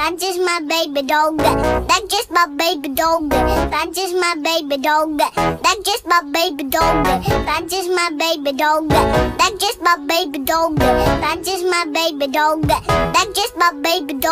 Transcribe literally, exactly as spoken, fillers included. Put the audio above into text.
That's just my baby dog. That's just my baby dog. That's just my baby dog. That's just my baby dog. That's just my baby dog. That's just my baby dog. That's just my baby dog. That's just my baby dog.